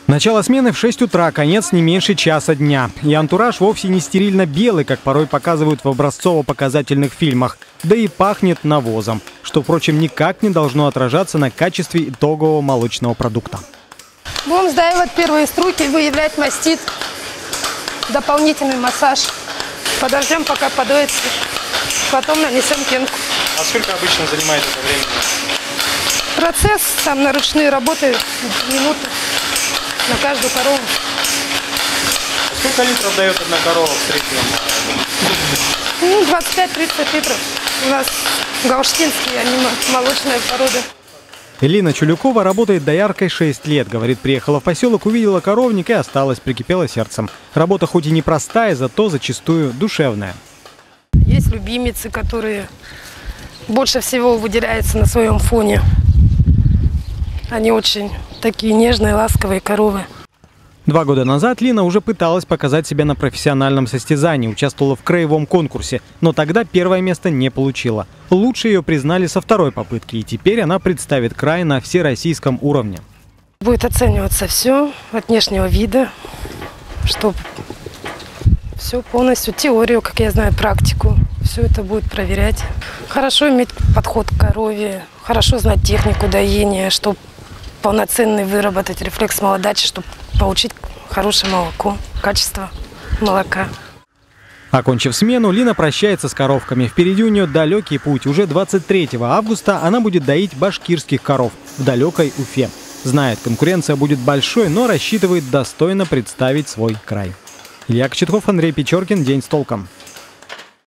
Начало смены в 6 утра, конец не меньше часа дня. И антураж вовсе не стерильно-белый, как порой показывают в образцово-показательных фильмах. Да и пахнет навозом, что, впрочем, никак не должно отражаться на качестве итогового молочного продукта. Будем сдаивать первые струйки, выявлять мастит, дополнительный массаж. Подождем, пока подоется, потом нанесем пенку. А сколько обычно занимает это время? Процесс там на ручные работы минуты на каждую корову. Сколько литров дает одна корова в среднем? 25-30 литров. У нас гаушкинские, они молочные породы. Элина Чулюкова работает дояркой 6 лет. Говорит, приехала в поселок, увидела коровник и осталась, прикипела сердцем. Работа хоть и непростая, зато зачастую душевная. Есть любимицы, которые больше всего выделяются на своем фоне. Они очень такие нежные, ласковые коровы. 2 года назад Лина уже пыталась показать себя на профессиональном состязании, участвовала в краевом конкурсе, но тогда первое место не получила. Лучше ее признали со 2-й попытки, и теперь она представит край на всероссийском уровне. Будет оцениваться все от внешнего вида, чтобы все полностью, теорию, как я знаю, практику, все это будет проверять. Хорошо иметь подход к корове, хорошо знать технику доения, чтобы полноценный выработать рефлекс молодачи, чтобы получить хорошее молоко, качество молока. Окончив смену, Лина прощается с коровками. Впереди у нее далекий путь. Уже 23 августа она будет доить башкирских коров в далекой Уфе. Знает, конкуренция будет большой, но рассчитывает достойно представить свой край. Илья Кочетков, Андрей Печоркин. День с толком.